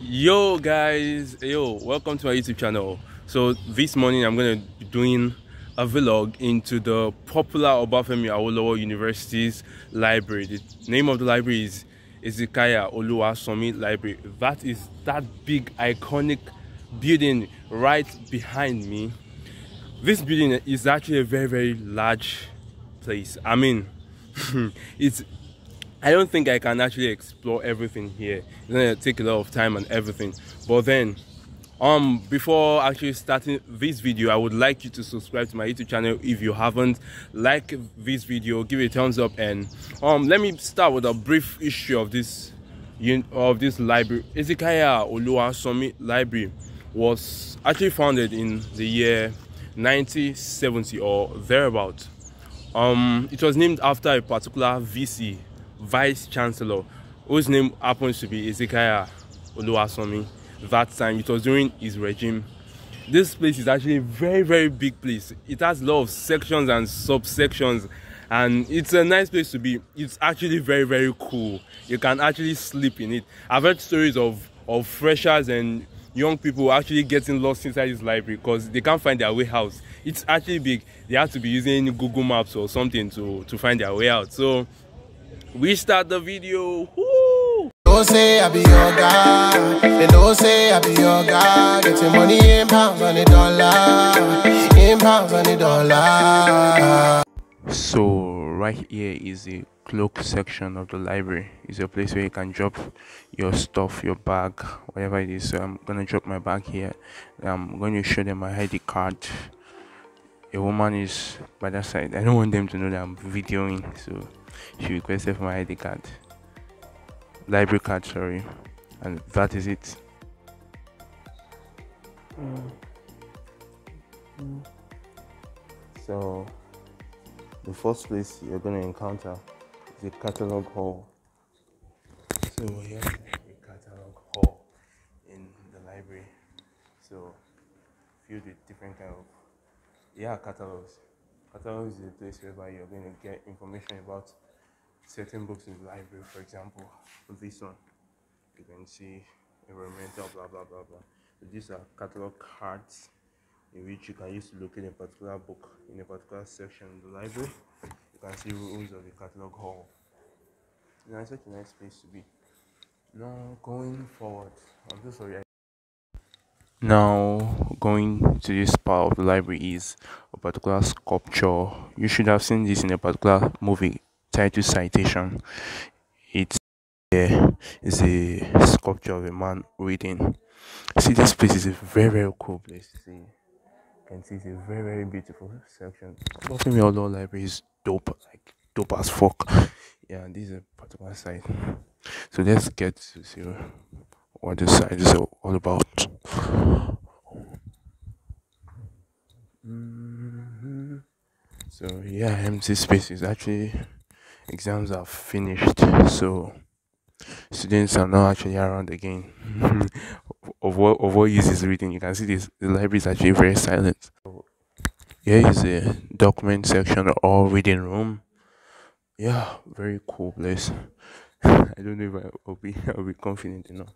Yo guys, welcome to my YouTube channel. So this morning I'm gonna be doing a vlog into the popular Obafemi Awolowo University's library. The name of the library is Ezekiah Oluwasomi Library. That is that big iconic building right behind me. This building is actually a very large place. I mean, it's I don't think I can actually explore everything here. It's gonna take a lot of time and everything. But then, before actually starting this video, I would like you to subscribe to my YouTube channel if you haven't. Like this video, give it a thumbs up, and let me start with a brief history of this library. Ezekiah Oluwasomi Library was actually founded in the year 1970 or thereabout. It was named after a particular VC, Vice Chancellor, whose name happens to be Ezekiah Oluwasomi. That time, it was during his regime. This place is actually a very big place. It has a lot of sections and subsections, and it's a nice place to be. It's actually very cool. You can actually sleep in it. I've heard stories of freshers and young people actually getting lost inside this library because they can't find their way out. It's actually big. They have to be using Google Maps or something to find their way out. So we start the video. Woo! Don't say I be your guy. They don't say I be your guy. Getting money in pounds on the dollar. In pounds on the dollar. So right here is the cloak section of the library. It's a place where you can drop your stuff, your bag, whatever it is. So I'm gonna drop my bag here. I'm going to show them my ID card. A woman is by that side. I don't want them to know that I'm videoing, so she requested for my ID card, library card, sorry, and that is it. So the first place you're going to encounter is a catalog hall. So here's a catalog hall in the library. So filled with different kind of catalogs. Catalogs is a place whereby you're going to get information about certain books in the library. For example, this one, you can see environmental, blah blah. So these are catalog cards in which you can use to locate a particular book in a particular section in the library. You can see rules of the catalog hall. It's such a nice place to be. Now going forward, I'm so sorry. Now going to this part of the library is a particular sculpture. You should have seen this in a particular movie titled Citation. It's a sculpture of a man reading. See, this place is a very cool place to see. You can see it's a very beautiful section. Obafemi Awolowo Library is dope, like dope as fuck. Yeah, this is a particular site. So let's get to see what this site is all about. So yeah, empty space is actually, exams are finished, so students are not actually around again. of what use is reading. You can see the library is actually very silent. So here is a document section or reading room. Yeah, very cool place. I don't know if I'll be confident enough.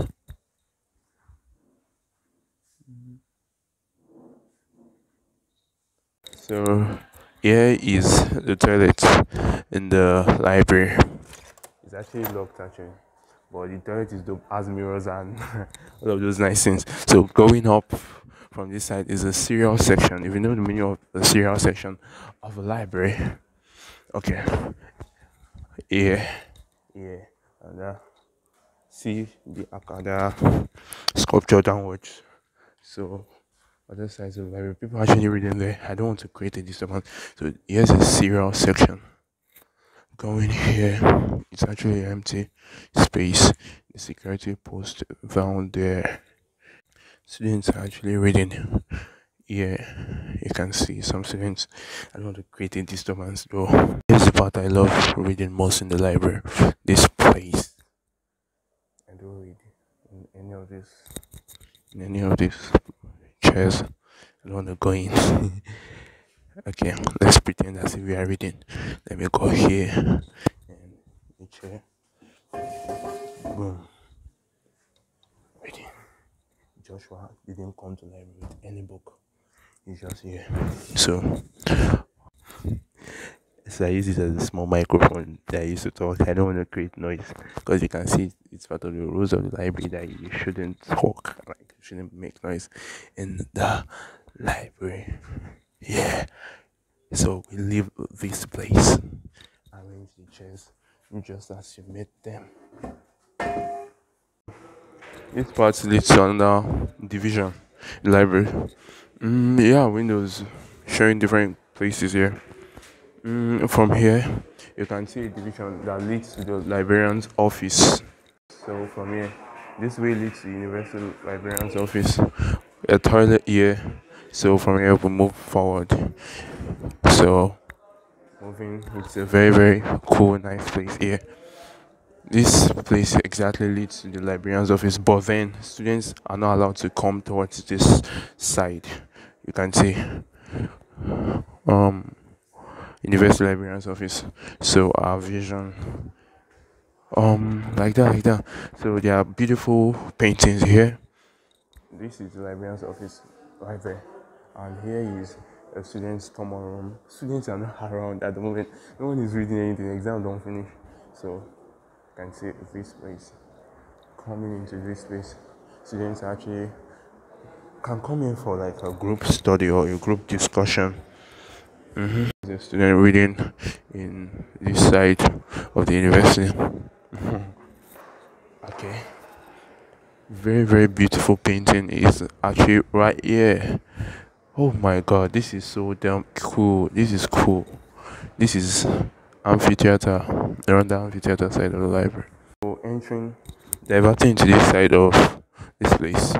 So here is the toilet in the library. It's actually locked actually, but the toilet is dope, has mirrors and all of those nice things. So going up from this side is a cereal section. If you know the meaning of the cereal section of a library, okay. Yeah, and see the Akada sculpture downwards. So other sides of the library, people actually reading there. I don't want to create a disturbance. So here's a cereal section. Going here, it's actually an empty space. The security post down there. Students are actually reading. Yeah, you can see some students. I don't want to create a disturbance though. Here's the part I love reading most in the library. This place. I don't read in any of these chairs. I don't want to go in. Okay, let's pretend as if we are reading. Let me go here and the chair. Boom. Joshua didn't come to library with any book. He's just here. So I use it as a small microphone that I used to talk. I don't want to create noise because you can see it's part of the rules of the library that you shouldn't talk, like you shouldn't make noise in the library. Yeah. So we leave this place, arrange the chairs just as you made them. This part leads to another division, library. Yeah, windows showing different places here. From here, you can see a division that leads to the librarian's office. So from here, this way leads to universal librarian's office. A toilet here. So from here we move forward. So moving, it's a very very cool, nice place here. This place exactly leads to the librarian's office, but then students are not allowed to come towards this side. You can see university librarian's office. So our vision like that. So there are beautiful paintings here. This is the librarian's office right there, and here is a student's common room. Students are not around at the moment. No one is reading anything. Exam don't finish, so you can see this place. Coming into this place, students actually can come in for like a group study or a group discussion. The student reading in this side of the university. Okay, very very beautiful painting is actually right here. Oh my god, this is so damn cool. This is cool. This is amphitheater, around the amphitheater side of the library. So entering, diverting to this side of this place.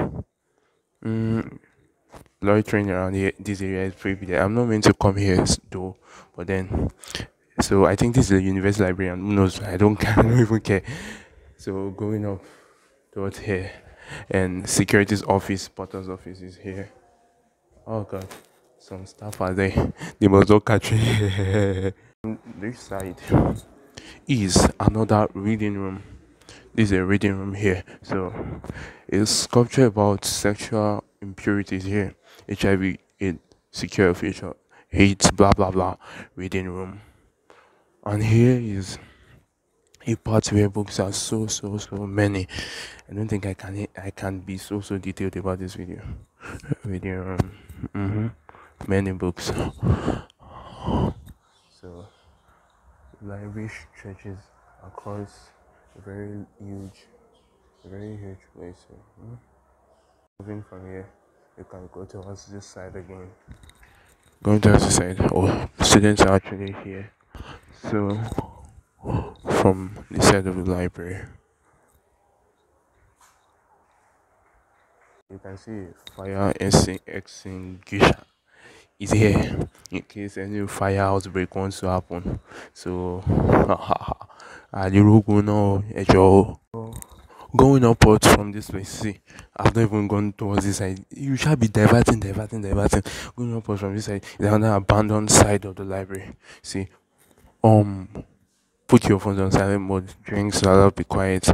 Loitering around here, this area is pretty big. I'm not meant to come here though, but then, so I think this is a university library, and who knows? I don't even care. So going up towards here, and security's office, Potter's office is here. Oh god, some staff are there. They must not catch me. This side is another reading room. This is a reading room here. So it's sculpture about sexual impurities here. HIV, AIDS, secure future, AIDS, blah blah blah. Reading room. And here is a part where books are so many. I don't think I can be so detailed about this video. Reading room. Many books. So library stretches across a very huge place. Moving from here, you can go towards this side again. Going towards the side, students are actually here. So from the side of the library, you can see fire extinguisher is here in case any fire outbreak wants to happen. So going upwards from this place. See, I've not even gone towards this side. You shall be diverting. Going upwards from this side is another abandoned side of the library. See, put your phones on silent mode. Drinks allowed, be quiet.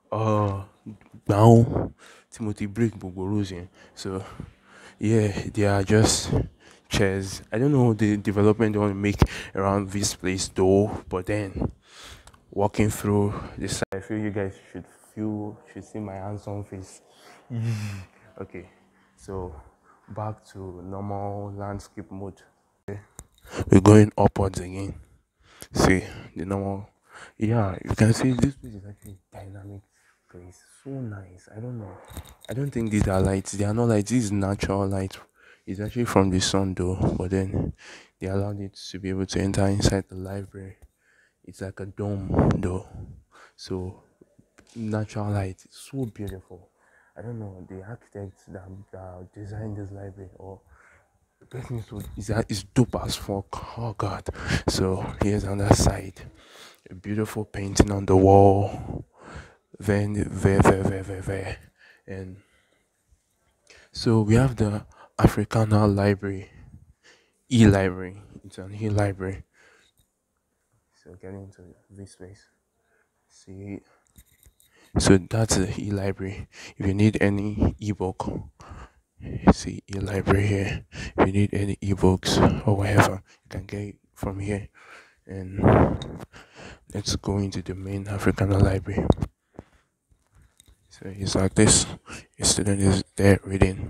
Now Timothy break Bogorusian. So yeah, they are just chairs. I don't know the development they want to make around this place though, but then walking through this side, I feel you guys should see my handsome face. Okay, so back to normal landscape mode. Okay. We're going upwards again. See the normal. Yeah, you can see this place is actually dynamic place. So nice. I don't know. I don't think these are lights. They are not lights. This is natural light. It's actually from the sun though, but then they allowed it to be able to enter inside the library. It's like a dome though. So natural light. It's so beautiful. I don't know, the architect that designed this library or the person is dope as fuck. Oh god. So here's on that side. A beautiful painting on the wall. Then there. And so we have the Africana library. E-library. It's an e-library. So getting into this place. See, So that's the e-library. If you need any ebook, see e-library here. If you need any ebooks or whatever, you can get it from here. And let's go into the main African library. So it's like this. A student is there reading.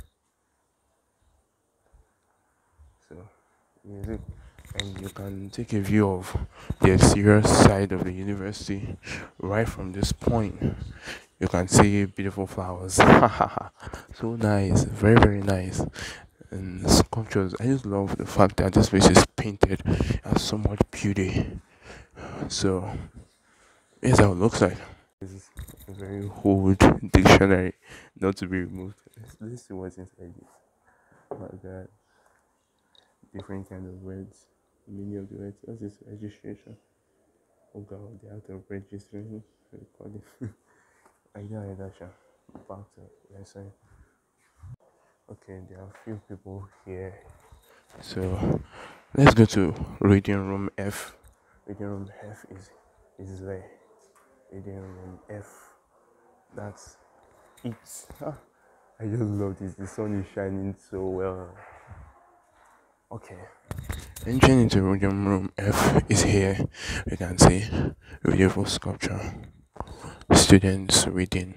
So music, and you can take a view of the exterior side of the university right from this point. You can see beautiful flowers. So nice, very very nice. And sculptures. I just love the fact that this place is painted. It has so much beauty. So here's how it looks like. This is a very old dictionary, not to be removed. Let's see what's inside it. Like that, different kind of words, meaning of the words. What's this registration? Oh god, the act of registering, recording. Like that, sure. Back to lesson. Okay, there are a few people here. So let's go to reading room F. Reading room F is there. Reading room F. That's it. I just love this. The sun is shining so well. Okay. Entering into reading room F is here. We can see beautiful sculpture. Students reading.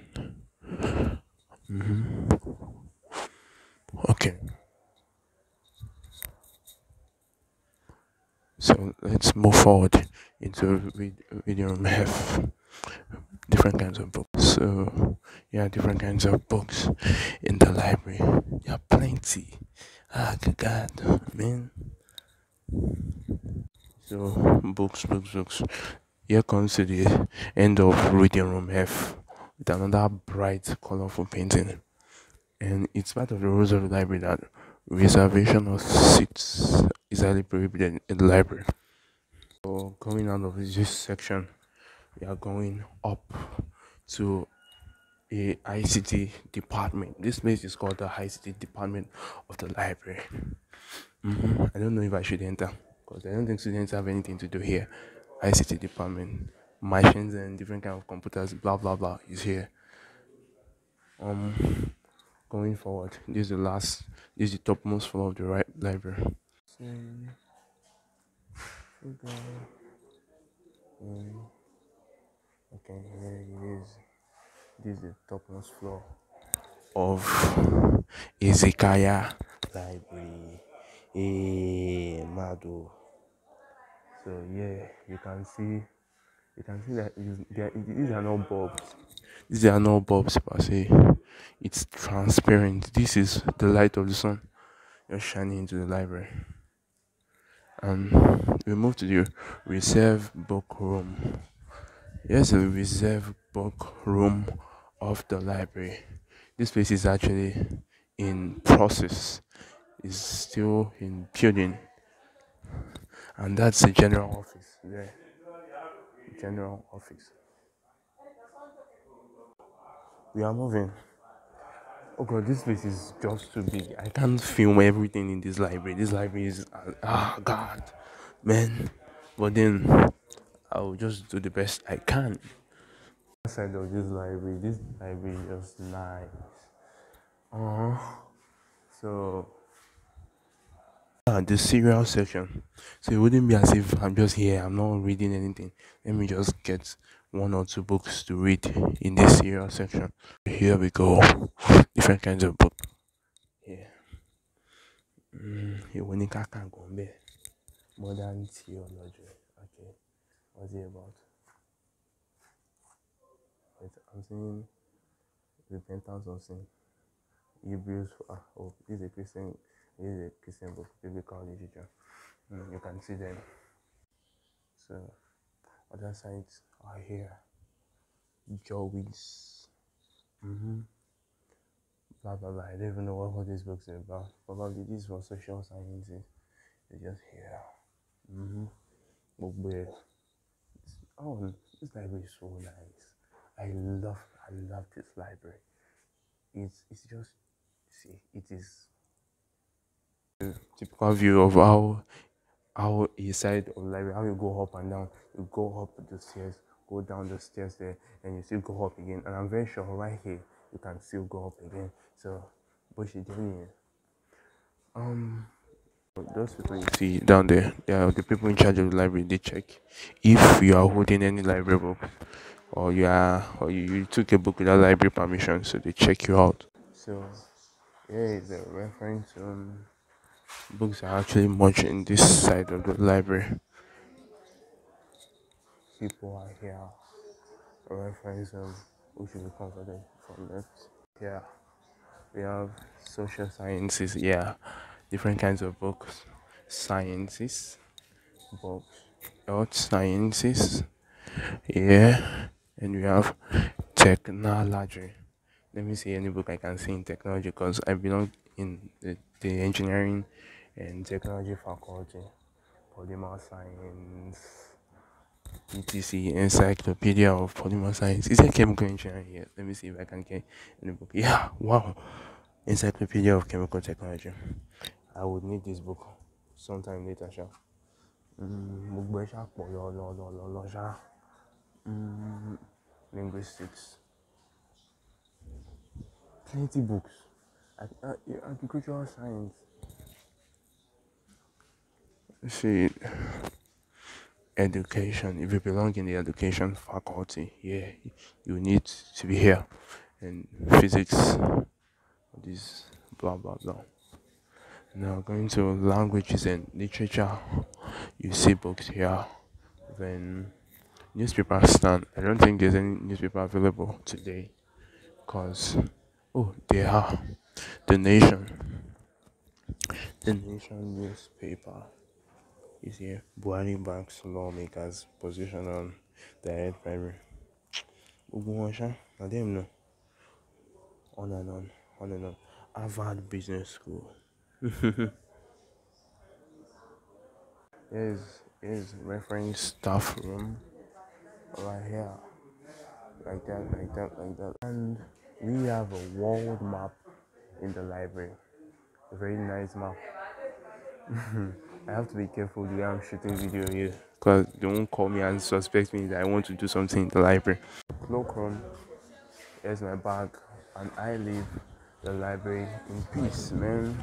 Okay. So let's move forward into reading room F. Different kinds of books. So yeah, different kinds of books in the library. There are plenty. Ah, good God, man. So books. Here comes to the end of reading room F with another bright, colorful painting. And it's part of the rules of the library that reservation of seats is highly prohibited in the library. So coming out of this section, we are going up to a ICT department. This place is called the ICT department of the library. I don't know if I should enter because I don't think students have anything to do here. ICT department, machines and different kind of computers, blah blah blah is here. Going forward, this is the topmost floor of the right library. Okay, here it is. This is the topmost floor of Izikaya Library. Mado. So yeah, you can see that these are not bulbs. These are not bulbs per se. It's transparent. This is the light of the sun just shining into the library. And we move to the reserve book room. Here's a reserve book room of the library. This place is actually in process. It's still in building. And that's the general office there. General office. We are moving. Oh god, this place is just too big. I can't film everything in this library. This library is god, man. But then I'll just do the best I can. Side of this library is just nice. So the serial section. So it wouldn't be as if I'm just here, I'm not reading anything. Let me just get one or two books to read in this serial section. Here we go. Different kinds of books. Yeah. Modern theology. Okay. What's it about? I'm seeing repentance of sin. Hebrews. This is a Christian book, biblical literature. You can see them. So other sites are here. Joey's. Blah blah blah. I don't even know what this book is about. Probably this was social sciences. It's just here. But this library is so nice. I love this library. It's just it is a typical view of how a side of library, how you go up and down. You go up the stairs, go down the stairs there, and you still go up again. And I'm very sure right here you can still go up again. So, Bush is doing it. Those people you see down there, they are the people in charge of the library. They check if you are holding any library book, or you took a book without library permission, so they check you out. So here is a reference. Books are actually much in this side of the library. People are here. A reference who should be comforted from left. Here we have social sciences. Yeah, different kinds of books. Sciences books, health sciences. Yeah, and we have technology. Let me see any book I can see in technology, because I belong in the engineering and technology faculty. Polymer science, etc. Encyclopedia of polymer science. Is there chemical engineering here? Let me see if I can get any book. Yeah, wow. Encyclopedia of chemical technology. I would need this book sometime later, sure. Linguistics. Plenty books. Agricultural science. See, education. If you belong in the education faculty, yeah, you need to be here. And physics, this blah blah blah. Now going to languages and literature, you see books here. Then newspaper stand. I don't think there's any newspaper available today, because they are the nation. The nation newspaper is here. Buhari backs lawmakers position on direct primary. Now them know. On and on, on and on. Harvard Business School. Here's reference staff room right here. Like that. And we have a world map in the library. A very nice map. I have to be careful the way I'm shooting video here, because they won't call me and suspect me that I want to do something in the library. Cloakroom. Here's my bag, and I leave the library in peace, man.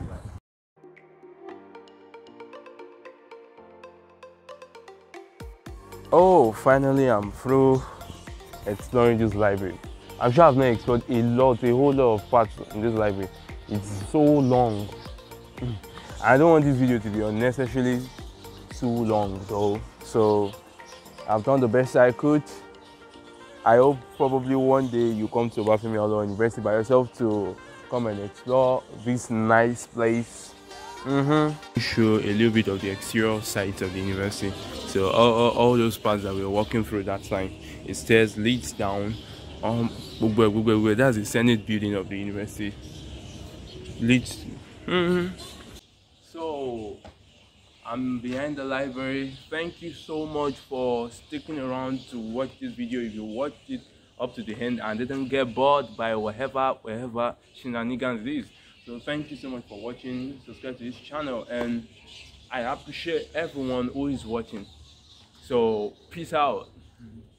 Oh, finally I'm through exploring this library. I'm sure I've not explored a whole lot of parts in this library. It's so long. I don't want this video to be unnecessarily too long though, so I've done the best I could. I hope probably one day you come to Obafemi Awolowo University by yourself to come and explore this nice place. Show a little bit of the exterior sides of the university. So all those parts that we were walking through that time, it stairs leads down. That's the Senate building of the university. Leads. So I'm behind the library. Thank you so much for sticking around to watch this video. If you watched it up to the end and didn't get bored by wherever shenanigans is. So thank you so much for watching. Subscribe to this channel, and I appreciate everyone who is watching. So peace out.